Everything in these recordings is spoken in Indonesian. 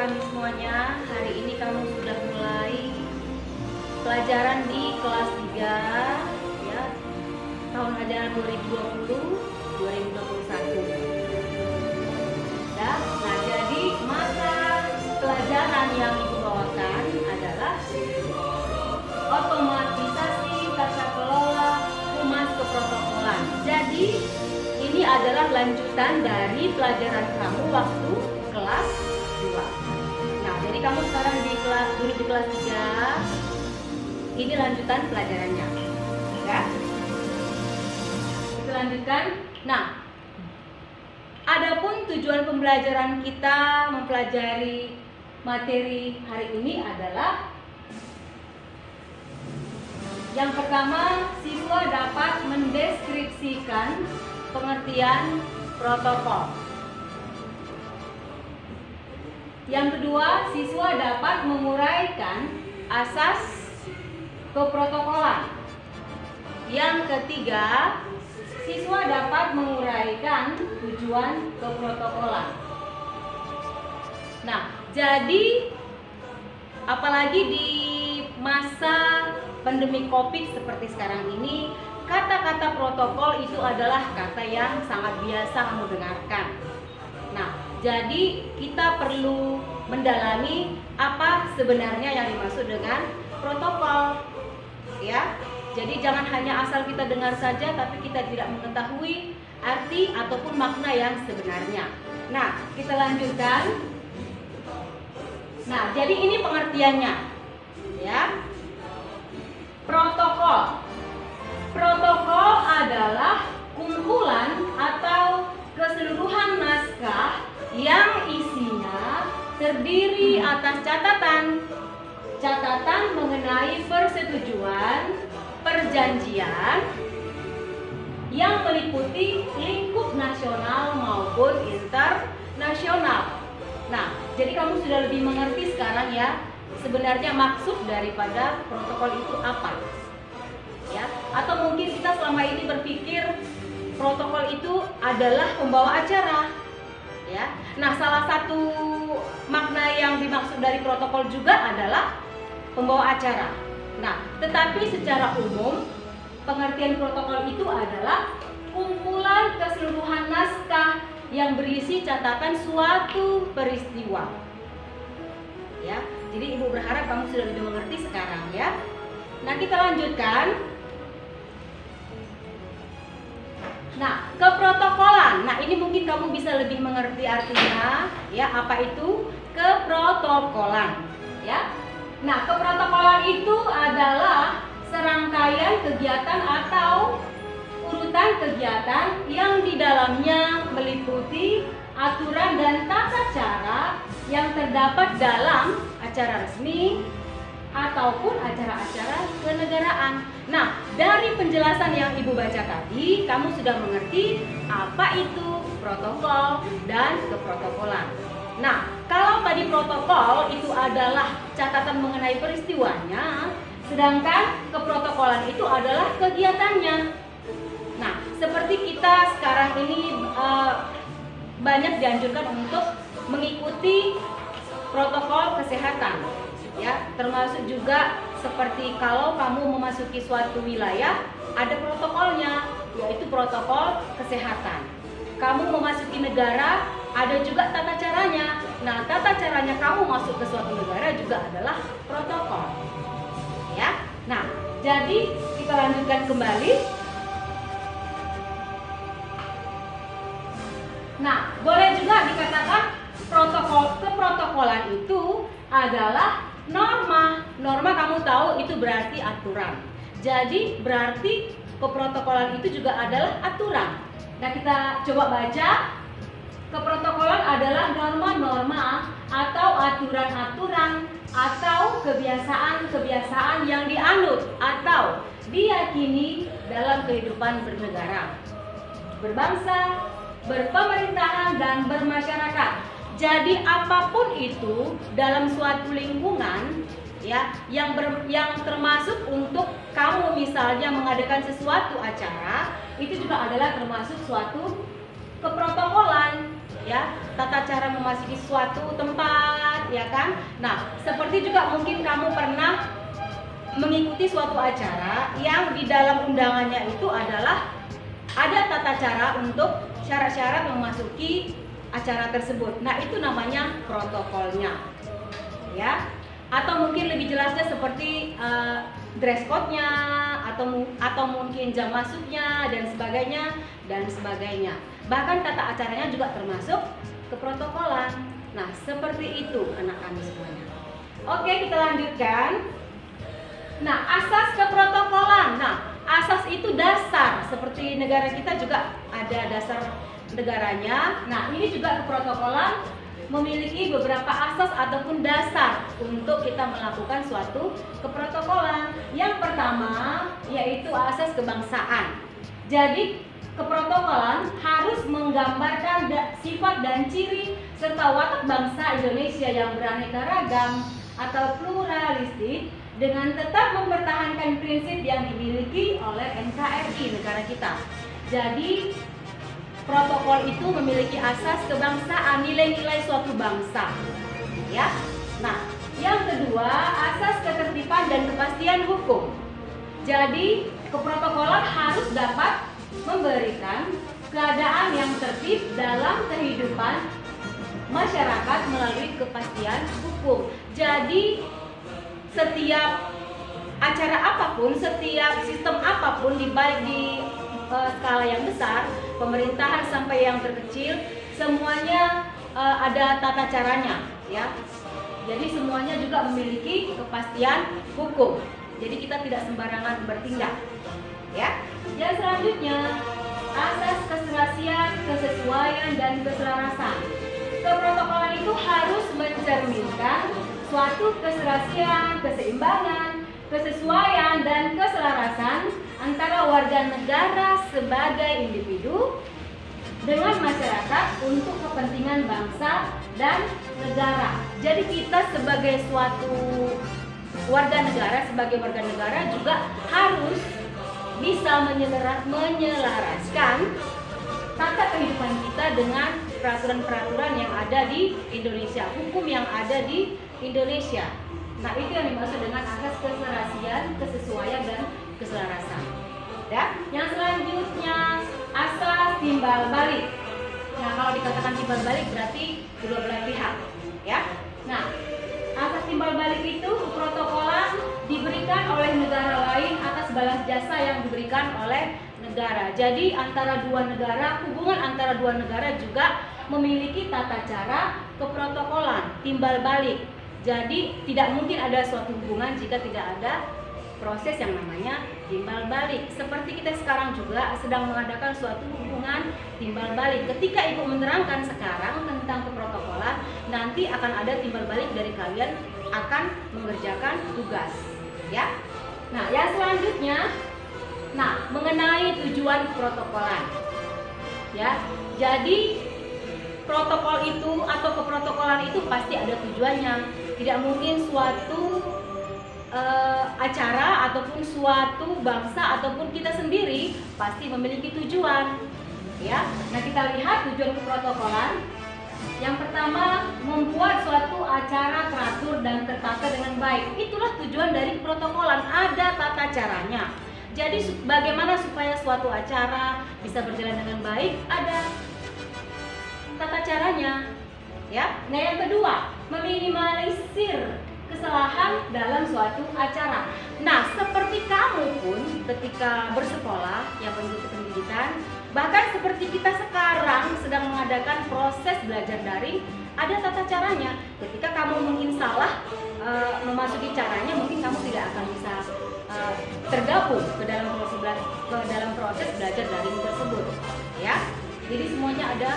kami semuanya. Hari ini kamu sudah mulai pelajaran di kelas 3 ya, tahun ajaran 2020-2021 ya. Nah, jadi mata pelajaran yang Ibu bawakan adalah otomatisasi tata kelola humas keprotokolan. Jadi ini adalah lanjutan dari pelajaran kamu waktu kelas 2. Nah, jadi kamu sekarang duduk di kelas 3. Ini lanjutan pelajarannya. Ya. Kita lanjutkan. Nah, adapun tujuan pembelajaran kita mempelajari materi hari ini adalah yang pertama, siswa dapat mendeskripsikan pengertian protokol. Yang kedua, siswa dapat menguraikan asas keprotokolan. Yang ketiga, siswa dapat menguraikan tujuan keprotokolan. Nah, jadi apalagi di masa pandemi Covid seperti sekarang ini, kata-kata protokol itu adalah kata yang sangat biasa kamu dengarkan. Nah, jadi kita perlu mendalami apa sebenarnya yang dimaksud dengan protokol, ya. Jadi jangan hanya asal kita dengar saja, tapi kita tidak mengetahui arti ataupun makna yang sebenarnya. Nah, kita lanjutkan. Nah, jadi ini pengertiannya, ya. Protokol. Protokol adalah kumpulan atau keseluruhan naskah yang isinya terdiri atas catatan mengenai persetujuan, perjanjian yang meliputi lingkup nasional maupun internasional. Nah, jadi kamu sudah lebih mengerti sekarang ya, sebenarnya maksud daripada protokol itu apa. Ya, atau mungkin kita selama ini berpikir protokol itu adalah pembawa acara, ya. Nah, salah satu makna yang dimaksud dari protokol juga adalah pembawa acara. Nah, tetapi secara umum pengertian protokol itu adalah kumpulan keseluruhan naskah yang berisi catatan suatu peristiwa. Ya, jadi Ibu berharap kamu sudah lebih mengerti sekarang ya. Nah, kita lanjutkan. Nah, keprotokolan. Nah, ini mungkin kamu bisa lebih mengerti artinya, ya. Apa itu keprotokolan? Ya. Nah, keprotokolan itu adalah serangkaian kegiatan atau urutan kegiatan yang di dalamnya meliputi aturan dan tata cara yang terdapat dalam acara resmi ataupun acara-acara kenegaraan. Nah, dari penjelasan yang Ibu baca tadi, kamu sudah mengerti apa itu protokol dan keprotokolan. Nah, kalau tadi protokol itu adalah catatan mengenai peristiwanya, sedangkan keprotokolan itu adalah kegiatannya. Nah, seperti kita sekarang ini banyak dianjurkan untuk mengikuti protokol kesehatan. Ya, termasuk juga seperti kalau kamu memasuki suatu wilayah, ada protokolnya, yaitu protokol kesehatan. Kamu memasuki negara, ada juga tata caranya. Nah, tata caranya kamu masuk ke suatu negara juga adalah protokol. Ya. Nah, jadi kita lanjutkan kembali. Nah, boleh juga dikatakan keprotokolan itu adalah norma. Norma kamu tahu itu berarti aturan. Jadi berarti keprotokolan itu juga adalah aturan. Nah, kita coba baca. Keprotokolan adalah norma-norma atau aturan-aturan atau kebiasaan-kebiasaan yang dianut atau diyakini dalam kehidupan bernegara, berbangsa, berpemerintahan, dan bermasyarakat. Jadi apapun itu dalam suatu lingkungan ya yang termasuk untuk kamu misalnya mengadakan sesuatu acara, itu juga adalah termasuk suatu keprotokolan ya, tata cara memasuki suatu tempat ya kan? Nah, seperti juga mungkin kamu pernah mengikuti suatu acara yang di dalam undangannya itu adalah ada tata cara untuk syarat-syarat memasuki acara tersebut. Nah, itu namanya protokolnya, ya. Atau mungkin lebih jelasnya seperti dress code-nya, atau mungkin jam masuknya dan sebagainya. Bahkan tata acaranya juga termasuk keprotokolan. Nah, seperti itu anak-anak semuanya. Oke, kita lanjutkan. Nah, asas keprotokolan. Nah, asas itu dasar. Seperti negara kita juga ada dasar negaranya. Nah, ini juga keprotokolan memiliki beberapa asas ataupun dasar untuk kita melakukan suatu keprotokolan. Yang pertama yaitu asas kebangsaan. Jadi keprotokolan harus menggambarkan sifat dan ciri serta watak bangsa Indonesia yang beraneka ragam atau pluralistik dengan tetap mempertahankan prinsip yang dimiliki oleh NKRI negara kita. Jadi protokol itu memiliki asas kebangsaan, nilai-nilai suatu bangsa, ya. Nah, yang kedua, asas ketertiban dan kepastian hukum. Jadi, keprotokolan harus dapat memberikan keadaan yang tertib dalam kehidupan masyarakat melalui kepastian hukum. Jadi, setiap acara apapun, setiap sistem apapun, baik di skala yang besar, pemerintahan sampai yang terkecil, semuanya ada tata caranya, ya. Jadi semuanya juga memiliki kepastian hukum. Jadi kita tidak sembarangan bertindak, ya. Yang selanjutnya, asas keserasian, kesesuaian dan keselarasan. Keprotokolan itu harus mencerminkan suatu keserasian, keseimbangan, kesesuaian dan keselarasan antara warga negara sebagai individu dengan masyarakat untuk kepentingan bangsa dan negara. Jadi kita sebagai suatu warga negara, juga harus bisa menyelaraskan tata kehidupan kita dengan peraturan-peraturan yang ada di Indonesia, hukum yang ada di Indonesia. Nah, itu yang dimaksud dengan asas keserasian, kesesuaian dan keselarasan. Ya, yang selanjutnya asas timbal balik. Nah, kalau dikatakan timbal balik berarti kedua belah pihak, ya. Nah, asas timbal balik itu protokolan diberikan oleh negara lain atas balas jasa yang diberikan oleh negara. Jadi antara dua negara, hubungan antara dua negara juga memiliki tata cara keprotokolan timbal balik. Jadi tidak mungkin ada suatu hubungan jika tidak ada proses yang namanya timbal balik. Seperti kita sekarang juga sedang mengadakan suatu hubungan timbal balik. Ketika Ibu menerangkan sekarang tentang keprotokolan, nanti akan ada timbal balik dari kalian akan mengerjakan tugas, ya. Nah, yang selanjutnya, mengenai tujuan protokolan, ya. Jadi protokol itu atau keprotokolan itu pasti ada tujuannya. Tidak mungkin suatu acara ataupun suatu bangsa ataupun kita sendiri pasti memiliki tujuan, ya. Nah, kita lihat tujuan keprotokolan. Yang pertama, membuat suatu acara teratur dan tertata dengan baik. Itulah tujuan dari protokolan, ada tata caranya. Jadi bagaimana supaya suatu acara bisa berjalan dengan baik, ada tata caranya, ya. Nah, yang kedua, meminimalisir kesalahan dalam suatu acara. Nah, seperti kamu pun ketika bersekolah yang mengikuti pendidikan, bahkan seperti kita sekarang sedang mengadakan proses belajar daring, ada tata caranya. Ketika kamu mungkin salah memasuki caranya, mungkin kamu tidak akan bisa tergabung ke dalam proses belajar daring tersebut, ya. Jadi semuanya ada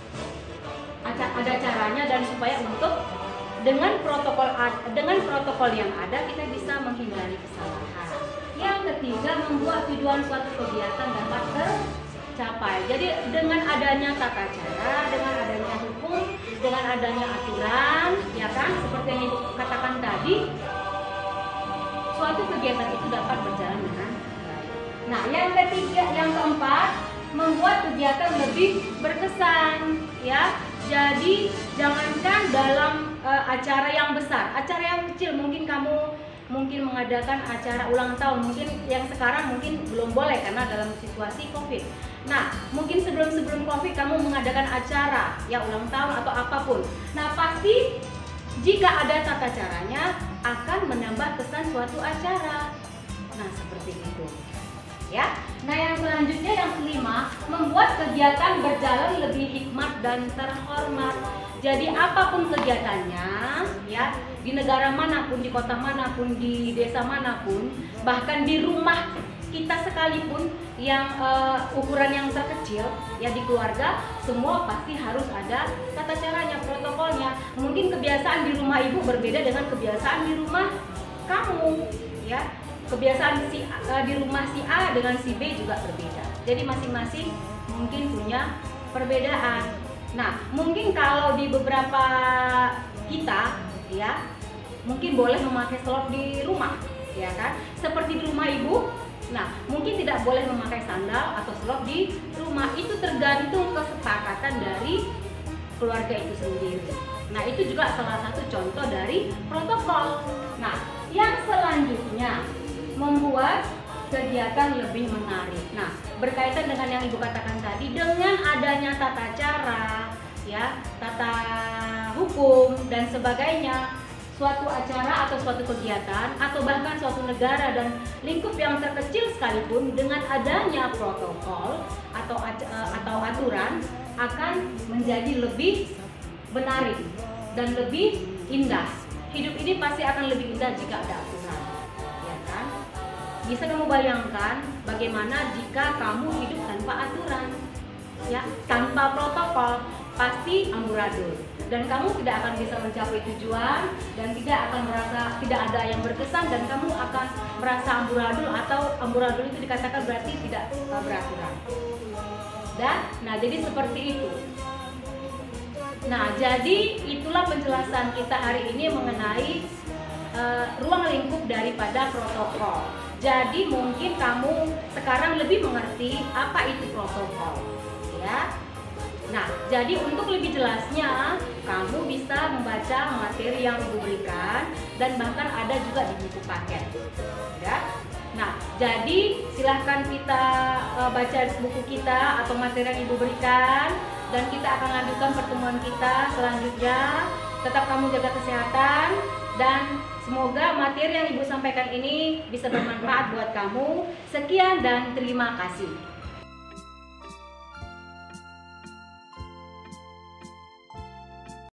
caranya, dan supaya untuk dengan protokol yang ada kita bisa menghindari kesalahan. Yang ketiga, membuat tujuan suatu kegiatan dapat tercapai. Jadi dengan adanya tata cara, dengan adanya hukum, dengan adanya aturan, ya kan, seperti yang Ibu katakan tadi, suatu kegiatan itu dapat berjalan dengan baik. Nah, yang keempat, membuat kegiatan lebih berkesan, ya. Jadi jangankan dalam acara yang besar, acara yang kecil mungkin kamu mengadakan acara ulang tahun, mungkin yang sekarang mungkin belum boleh karena dalam situasi COVID. Nah, mungkin sebelum COVID kamu mengadakan acara ya ulang tahun atau apapun. Nah, pasti jika ada tata caranya akan menambah kesan suatu acara. Nah, seperti itu. Ya. Nah, yang selanjutnya yang kelima, membuat kegiatan berjalan lebih hikmat dan terhormat. Jadi apapun kegiatannya, ya di negara manapun, di kota manapun, di desa manapun, bahkan di rumah kita sekalipun yang ukuran yang terkecil, ya di keluarga, semua pasti harus ada tata caranya, protokolnya. Mungkin kebiasaan di rumah ibu berbeda dengan kebiasaan di rumah kamu, ya. Kebiasaan di rumah si A dengan si B juga berbeda. Jadi masing-masing mungkin punya perbedaan. Nah, mungkin kalau di beberapa kita, ya, mungkin boleh memakai selop di rumah, ya kan? Seperti di rumah ibu, nah, mungkin tidak boleh memakai sandal atau selop di rumah. Itu tergantung kesepakatan dari keluarga itu sendiri. Nah, itu juga salah satu contoh dari protokol. Nah, yang selanjutnya, membuat kegiatan lebih menarik. Nah, berkaitan dengan yang ibu katakan tadi, dengan adanya tata cara, ya, tata hukum dan sebagainya, suatu acara atau suatu kegiatan atau bahkan suatu negara dan lingkup yang terkecil sekalipun dengan adanya protokol atau aturan akan menjadi lebih menarik dan lebih indah. Hidup ini pasti akan lebih indah jika ada aturan, ya kan? Bisa kamu bayangkan bagaimana jika kamu hidup tanpa aturan, ya, tanpa protokol, pasti amburadul. Dan kamu tidak akan bisa mencapai tujuan dan tidak akan merasa tidak ada yang berkesan dan kamu akan merasa amburadul atau amburadul itu dikatakan berarti tidak beraturan. Nah, jadi seperti itu. Nah, jadi itulah penjelasan kita hari ini mengenai ruang lingkup daripada protokol. Jadi mungkin kamu sekarang lebih mengerti apa itu protokol, ya. Nah, jadi untuk lebih jelasnya, kamu bisa membaca materi yang ibu berikan dan bahkan ada juga di buku paket, ya. Nah, jadi silahkan kita baca buku kita atau materi yang ibu berikan dan kita akan lanjutkan pertemuan kita selanjutnya. Tetap kamu jaga kesehatan dan semoga materi yang ibu sampaikan ini bisa bermanfaat buat kamu. Sekian dan terima kasih.